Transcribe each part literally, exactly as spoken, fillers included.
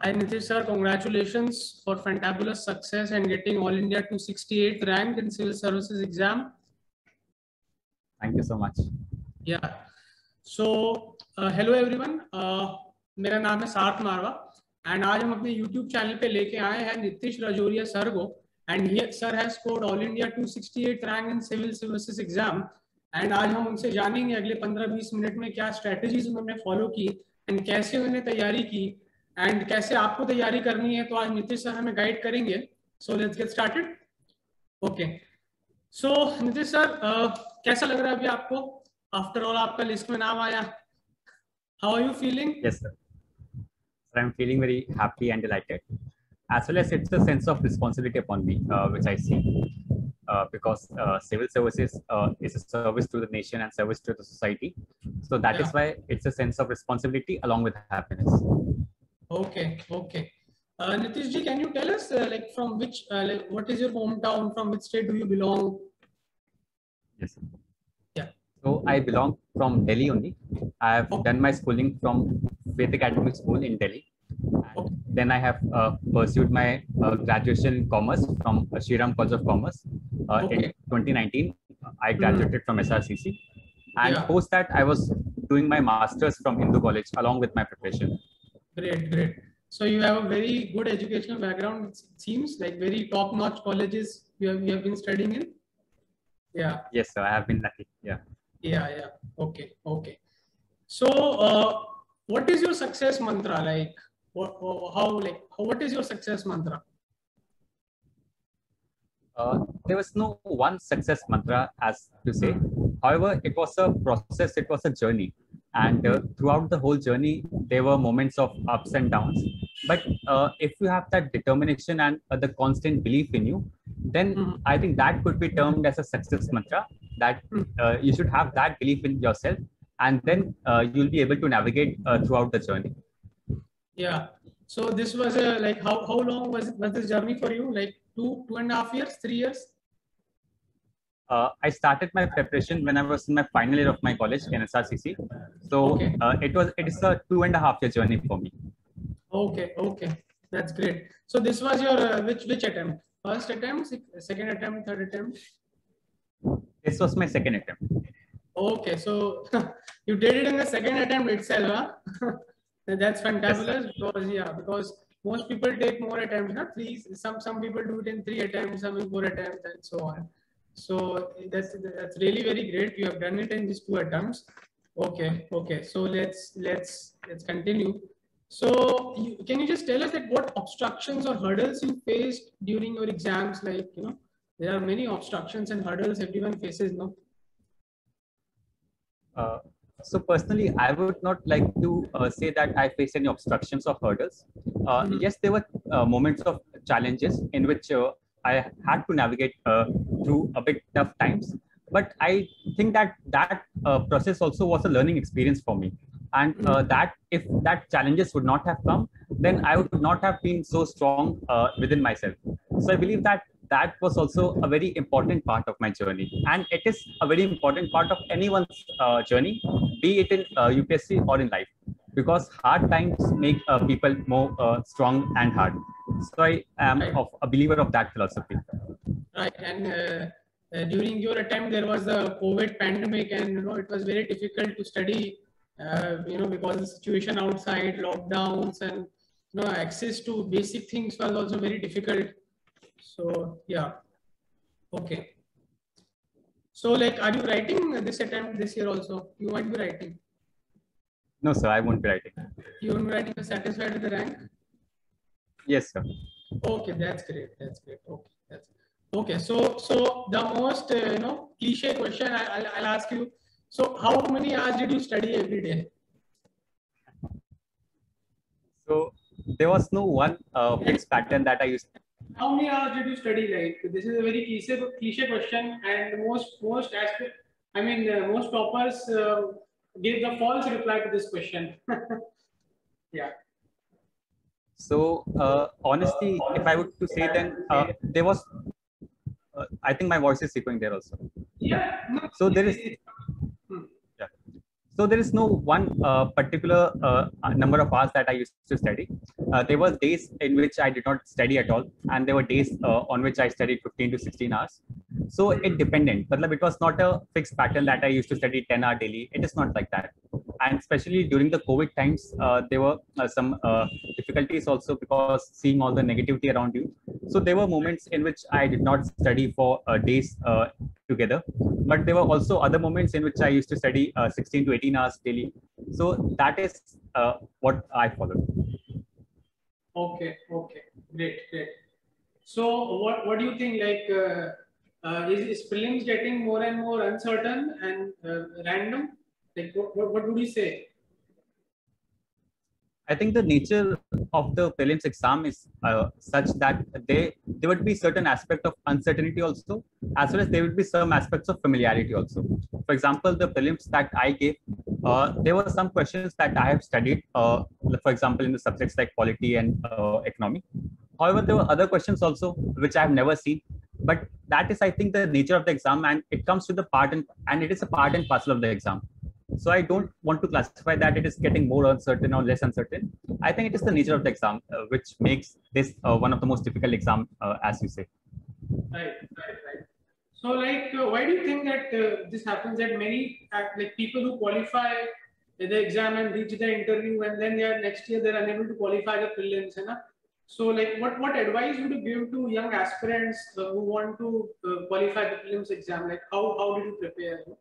Hi Nitish sir, congratulations for fantabulous success and getting All India two sixty-eighth rank in Civil Services exam. Thank you so much. Yeah. So uh, hello everyone. Uh, मेरा नाम है सार्थ मारवा and आज हम अपने YouTube channel पे लेके आए हैं नितिश राजौरिया सर को and he sir has scored All India two sixty-eighth rank in Civil Services exam and आज हम उनसे जानेंगे अगले पंद्रह बीस मिनट में क्या स्ट्रेटजीज उन्होंने फॉलो की एंड कैसे उन्होंने तैयारी की एंड कैसे आपको तैयारी करनी है, तो आज नीतीश सर हमें गाइड करेंगे. So let's get started. Okay, so Nitish sir कैसा लग रहा है अभी आपको? आफ्टर ऑल आपका लिस्ट में नाम आया. How are you feeling? Yes, sir. Sir, I'm feeling very happy and delighted. As well as it's a sense of responsibility upon me, uh, which I see, uh, because uh, civil services uh, is a service to the nation and service to the society. So that Yeah. is why it's a sense of responsibility along with happiness. Okay, okay. Uh, Nitish ji, can you tell us uh, like from which, uh, like what is your hometown? From which state do you belong? Yes, sir. Yeah. So I belong from Delhi only. I have Okay. done my schooling from Faith Academic School in Delhi. And Okay. then I have uh, pursued my uh, graduation in commerce from uh, Shriram College of Commerce. Uh, Okay. In twenty nineteen, I graduated from S R C C. And Yeah. post that, I was doing my master's from Hindu College along with my preparation. Great, great. So you have a very good educational background. It seems like very top-notch colleges you have, you have been studying in. Yeah, Yes, sir, I have been lucky. Yeah. yeah, yeah. Okay, okay. So, uh, what is your success mantra? Like, what, how, like, how, what is your success mantra? Uh, there was no one success mantra as to say. However, it was a process, it was a journey. And uh, throughout the whole journey, there were moments of ups and downs. But uh, if you have that determination and uh, the constant belief in you, then Mhm. I think that could be termed as a success mantra, that uh, you should have that belief in yourself, and then uh, you'll be able to navigate uh, throughout the journey. Yeah. So this was a like how how long was was this journey for you? Like two two and a half years, three years? Uh, I started my preparation when I was in my final year of my college in S R C C. So Okay. uh, it was it is a two and a half year journey for me. Okay, okay, that's great. So this was your uh, which which attempt? First attempt, sec- second attempt, third attempt? This was my second attempt. Okay, so you did it in the second attempt itself, huh? That's fantabulous. Because yeah, because most people take more attempts, not three. Some some people do it in three attempts, some in four attempts, and so on. So that's that's really very great. You have done it in these two attempts. Okay, okay. So let's let's let's continue. So you, can you just tell us that what obstructions or hurdles you faced during your exams? Like, you know, there are many obstructions and hurdles everyone faces, no? Uh, so personally, I would not like to uh, say that I faced any obstructions or hurdles. Uh, Mhm. Yes, there were uh, moments of challenges in which uh, I had to navigate uh, through a bit tough times. But I think that that uh, process also was a learning experience for me. And uh, that if that challenges would not have come, then I would not have been so strong uh, within myself. So I believe that that was also a very important part of my journey, and it is a very important part of anyone's uh, journey, be it in uh, U P S C or in life, because hard times make uh, people more uh, strong and hard. So I am Right. of a believer of that philosophy. Right, and uh, uh, during your attempt, there was the COVID pandemic, and you know it was very difficult to study. Uh, you know, because the situation outside, lockdowns, and you know access to basic things was also very difficult. So yeah, okay. So like, are you writing this attempt this year also? You might be writing. No, sir, I won't be writing. You won't be writing. You're satisfied with the rank? Yes, sir. Okay, that's great. That's great. Okay, that's okay. So, so the most uh, you know cliche question I, I'll, I'll ask you. So, how many hours did you study every day? So there was no one uh, fixed pattern that I used. How many hours did you study? Like, this is a very cliche cliche question, and most most aspect. I mean, uh, most toppers uh, give the false reply to this question. Yeah. So uh, honestly, if I were to say, then uh, there was. Uh, I think my voice is echoing there also. Yeah. No, So there is. Hmm. Yeah. So there is no one uh, particular uh, number of hours that I used to study. uh, there were days in which I did not study at all, and there were days uh, on which I studied fifteen to sixteen hours. So it depended, but it was not a fixed pattern that I used to study ten hours daily. It is not like that. And especially during the COVID times, uh, there were uh, some uh, difficulties also, because seeing all the negativity around you. So there were moments in which I did not study for uh, days uh, together, but there were also other moments in which I used to study uh, sixteen to eighteen hours daily. So that is uh, what I followed. Okay, okay, great, great. So what, what do you think, like, uh, uh, is, is prelims getting more and more uncertain and uh, random? Like, what, what, what would you say? I think the nature of the prelims exam is uh, such that they there would be certain aspect of uncertainty also, as well as there would be some aspects of familiarity also. For example, the prelims that I gave, uh, there were some questions that I have studied, uh, for example, in the subjects like polity and uh, economy. However, there were other questions also which I have never seen. But that is, I think, the nature of the exam, and it comes to the part and, and it is a part and parcel of the exam. So I don't want to classify that it is getting more uncertain or less uncertain. I think it is the nature of the exam uh, which makes this uh, one of the most difficult exam, uh, as you say. Right, right, right. So, like, uh, why do you think that uh, this happens? That many uh, like people who qualify the exam and reach the interview, and then they are next year they're unable to qualify the prelims, you know? So, like, what what advice would you give to young aspirants uh, who want to uh, qualify the prelims exam? Like, how how did you prepare? You know?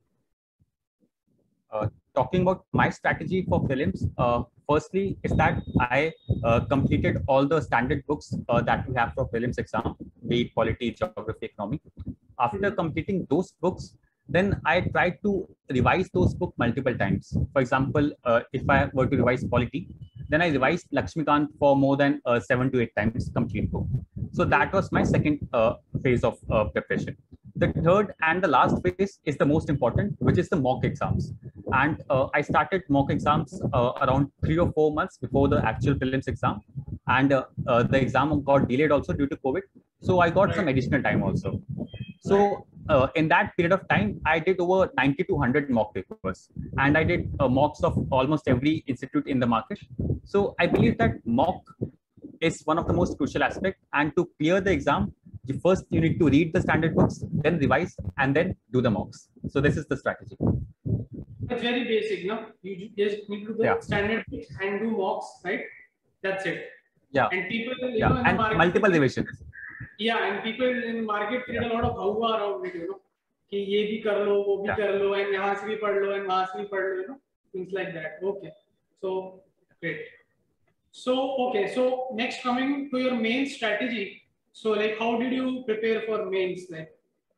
Uh, talking about my strategy for prelims, uh, firstly is that I uh, completed all the standard books uh, that we have for prelims exam, be it polity, geography, economy. After completing those books, then I tried to revise those books multiple times. For example, uh, if I were to revise polity, then I revised Lakshmikant for more than uh, seven to eight times complete book. So that was my second uh, phase of uh, preparation. The third and the last phase is the most important, which is the mock exams. And uh, I started mock exams uh, around three or four months before the actual prelims exam. And uh, uh, the exam got delayed also due to COVID. So I got some additional time also. So uh, in that period of time, I did over ninety to one hundred mock papers. And I did uh, mocks of almost every institute in the market. So I believe that mock is one of the most crucial aspects. And to clear the exam, first you need to read the standard books, then revise, and then do the mocks. So this is the strategy. It's very basic, no? You just need to do the yeah. standard books and do mocks, right? That's it. Yeah. And people, you yeah. know, in and the market, multiple revisions. Yeah, and people in the market create a lot of hauwa around it, you know. कि ये भी कर लो, वो भी कर लो, and यहाँ से भी पढ़ लो, and वहाँ से भी पढ़ लो, you know, things like that. Okay, so great. So okay, so next coming to your main strategy. So like, how did you prepare for mains? Like,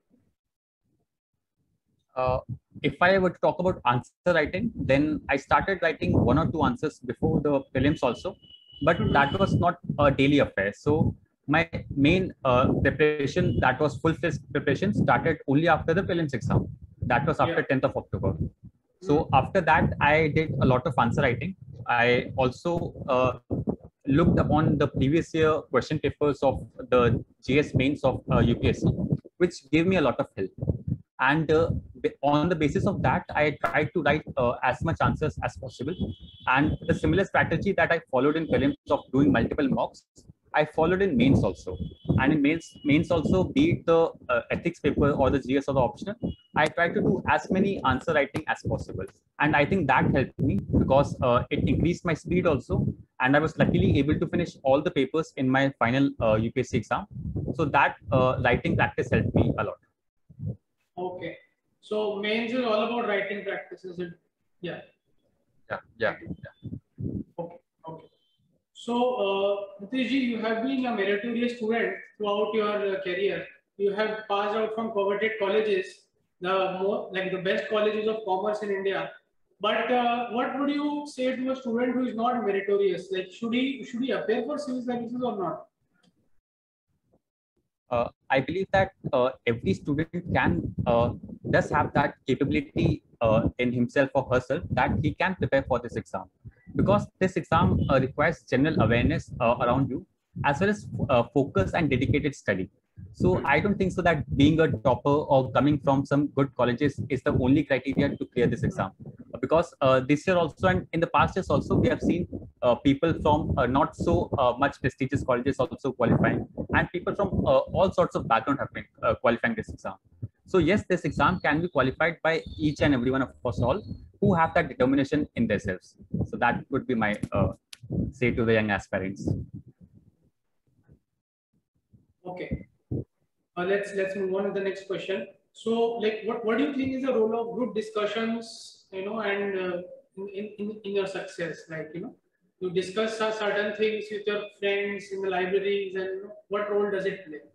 uh, if I were to talk about answer writing, then I started writing one or two answers before the prelims also, but mm-hmm. that was not a daily affair. So my main uh, preparation, that was full-fledged preparation, started only after the prelims exam. That was after yeah. tenth of October. So mm-hmm. after that, I did a lot of answer writing. I also uh, looked upon the previous year question papers of the G S mains of uh, U P S C, which gave me a lot of help. And uh, on the basis of that, I tried to write uh, as much answers as possible. And the similar strategy that I followed in prelims of doing multiple mocks, I followed in mains also. And in mains, mains also, be it the uh, ethics paper or the G S or the optional, I tried to do as many answer writing as possible. And I think that helped me because uh, it increased my speed also. And I was luckily able to finish all the papers in my final uh, U P S C exam. So that uh, writing practice helped me a lot. Okay. So mains is all about writing practice, is it? Yeah. Yeah. Yeah. yeah. Okay. Okay. So, uh, Nitish ji, you have been a meritorious student throughout your uh, career. You have passed out from coveted colleges, the more like the best colleges of commerce in India. But uh, what would you say to a student who is not meritorious? Like, should he should he appear for civil services or not? Uh, I believe that uh, every student can uh, does have that capability uh, in himself or herself that he can prepare for this exam, because this exam uh, requires general awareness uh, around you as well as uh, focus and dedicated study. So I don't think so that being a topper or coming from some good colleges is the only criteria to clear this exam, because uh, this year also and in the past years also we have seen uh, people from uh, not so uh, much prestigious colleges also qualifying, and people from uh, all sorts of background have been uh, qualifying this exam. So yes, this exam can be qualified by each and every one of us all who have that determination in themselves. So that would be my uh, say to the young aspirants. Okay, uh, let's let's move on to the next question. So, like, what what do you think is the role of group discussions, you know, and uh, in, in in your success? Like, you know, you discuss certain things with your friends in the libraries, and you know, what role does it play?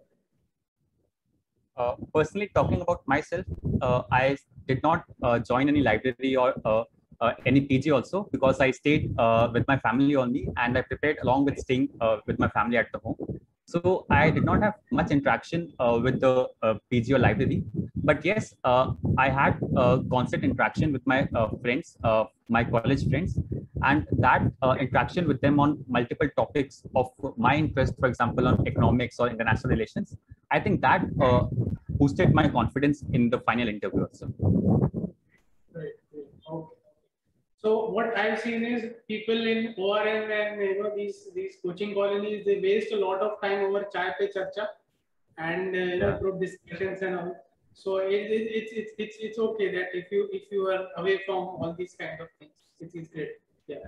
Uh, personally, talking about myself, uh, I did not uh, join any library or uh, uh, any P G also, because I stayed uh, with my family only, and I prepared along with staying uh, with my family at the home. So I did not have much interaction uh, with the uh, P G or library. But yes, uh, I had uh, constant interaction with my uh, friends, uh, my college friends, and that uh, interaction with them on multiple topics of my interest, for example, on economics or international relations, I think that uh, boosted my confidence in the final interview also. Right. Okay. So what I've seen is people in O R M and you know these these coaching colonies, they waste a lot of time over chai pe charcha and uh, you know Yeah. group discussions and all. So it, it, it's it's it's it's okay that if you if you are away from all these kind of things, it is great. Yeah.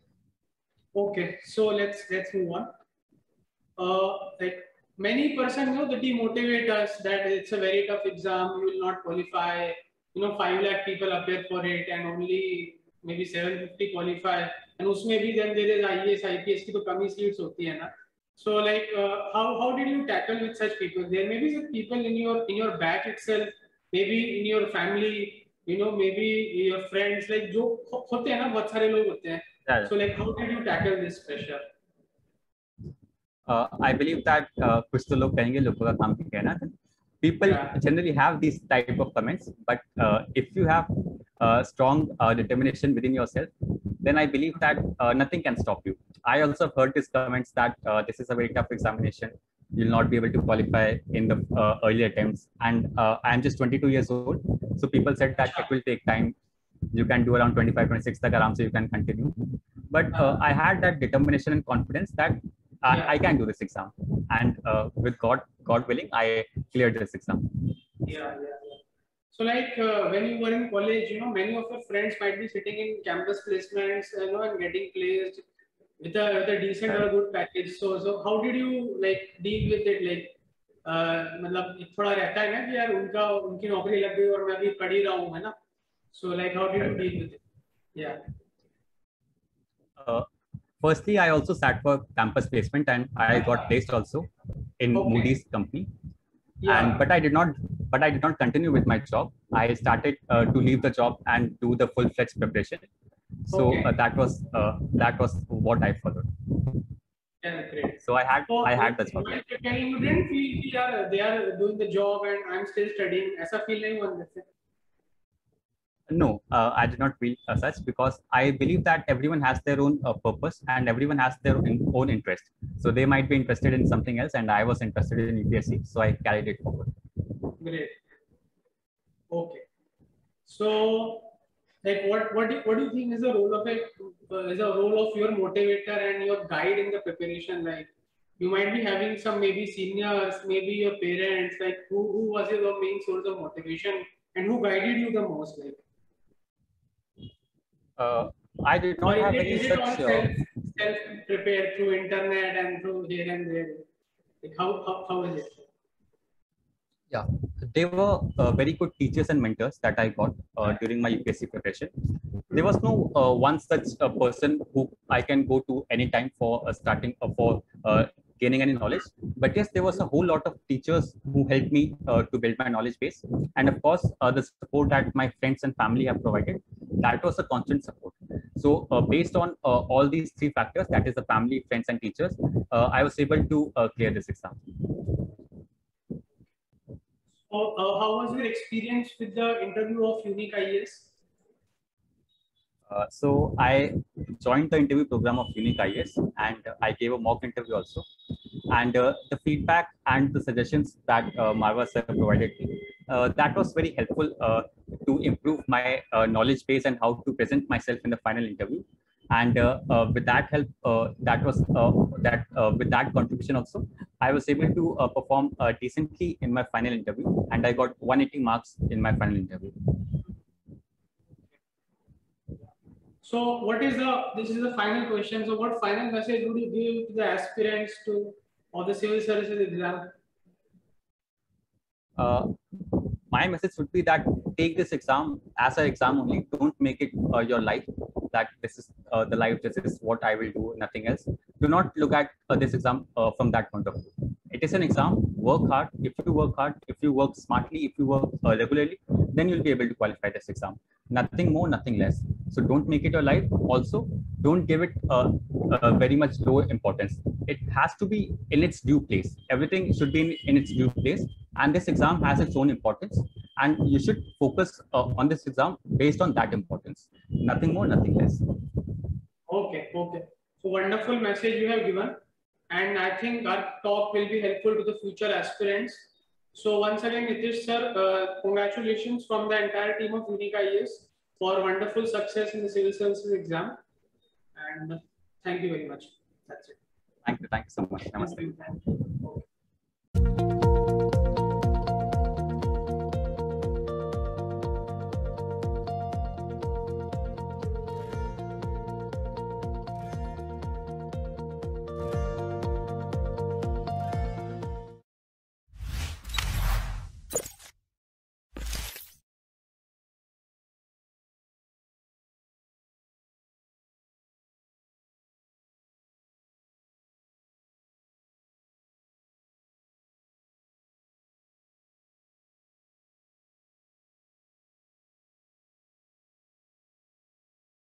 Okay. So let's let's move on. Uh, like many person know that demotivate us that it's a very tough exam, you will not qualify. You know, five lakh people appear for it and only maybe seven fifty qualify. And उसमें भी then there is I A S, I P S की तो कमी seats होती है ना. So like uh, how how did you tackle with such people? There may be some people in your in your batch itself, maybe in your family, you know, maybe your friends, like जो होते हैं ना बहुत सारे लोग होते हैं. Yeah. So like how did you tackle this pressure? Uh, I believe that uh, कुछ तो लोग कहेंगे लोगों का काम है ना. People Yeah. generally have these type of comments, but uh, if you have uh, strong uh, determination within yourself, then I believe that uh, nothing can stop you. I also have heard these comments that uh, this is a very tough examination. You'll not be able to qualify in the uh, early attempts. And uh, I am just twenty-two years old. So people said that it will take time. You can do around twenty-five, twenty-six tak aram se you can continue. But uh, I had that determination and confidence that I, Yeah. I can do this exam. And uh, with God, God willing, I cleared this exam. Yeah, yeah, yeah. So like uh, when you were in college, you know, many of your friends might be sitting in campus placements, you know, and getting placed with a, with a decent or a good package. So, so how did you like deal with it? Like, uh, मतलब थोड़ा रहता है ना कि यार उनका उनकी नौकरी लग गई और मैं भी पढ़ ही रहा हूँ है ना? So like how did you deal with it? Yeah. Uh, firstly, I also sat for campus placement and I got placed also in Okay. Moody's company. Yeah. And but I did not, but I did not continue with my job. I started uh, to leave the job and do the full-fledged preparation. So Okay. uh, that was uh, that was what I followed. Yeah, great. So I had So, I had the job. like, you didn't feel कि यार they are doing the job and I'm still studying. ऐसा feel नहीं हुआ अंदर से? No, uh, I did not feel uh, such, because I believe that everyone has their own uh, purpose and everyone has their own, own interest. So they might be interested in something else, and I was interested in U P S C, so I carried it forward. Great. Okay. So, like, what what do, what do you think is the role of a uh, is the role of your motivator and your guide in the preparation? Like, you might be having some maybe seniors, maybe your parents. Like, who who was your main source of motivation and who guided you the most? Like. Uh, I did not Or have is it, any is it all such. self, Uh, self prepared through internet and through here and there? Like how, how, how is it? yeah, they were uh, very good teachers and mentors that I got uh, during my U P S C preparation. There was no uh, one such uh, person who I can go to anytime for uh, starting uh, for uh, gaining any knowledge. But yes, there was a whole lot of teachers who helped me uh, to build my knowledge base. And of course, uh, the support that my friends and family have provided, that was a constant support. So uh, based on uh, all these three factors, that is the family, friends, and teachers, uh, I was able to uh, clear this exam. So, uh, how was your experience with the interview of Unique I A S? Uh, so I joined the interview program of Unique I A S, and uh, I gave a mock interview also. And uh, the feedback and the suggestions that uh, Marwa sir provided me, uh, that was very helpful uh, to improve my uh, knowledge base and how to present myself in the final interview. And uh, uh, with that help, uh, that was uh, that uh, with that contribution also, I was able to uh, perform uh, decently in my final interview, and I got one eighty marks in my final interview. So what is the, this is the final question. So what final message would you give to the aspirants to or the civil services exam? Uh, my message would be that take this exam as an exam only. Don't make it uh, your life, that this is uh, the life, this is what I will do, nothing else. Do not look at uh, this exam uh, from that point of view. It is an exam. Work hard. If you work hard, if you work smartly, if you work uh, regularly, then you'll be able to qualify this exam. Nothing more, nothing less. So don't make it your life. Also, don't give it uh, uh, very much low importance. It has to be in its due place. Everything should be in, in its due place. And this exam has its own importance. And you should focus uh, on this exam based on that importance. Nothing more, nothing less. Okay, okay. So wonderful message you have given. And I think our talk will be helpful to the future aspirants. So once again, Nitish sir, uh, congratulations from the entire team of Unique I A S for wonderful success in the civil services exam. And thank you very much. That's it. Thank you. Thank you so much. Namaste. Okay.